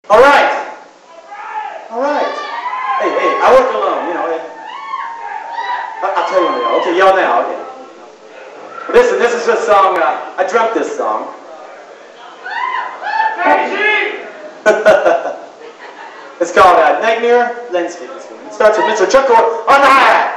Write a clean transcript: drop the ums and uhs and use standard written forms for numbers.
All right. All right. Hey, I work alone, you know. I'll tell you when to yell. Okay, yell now. Okay. Listen, this is a song. I dreamt this song. It's called Nightmare Landscape. It starts with Mr. Chuck on the hi-hat.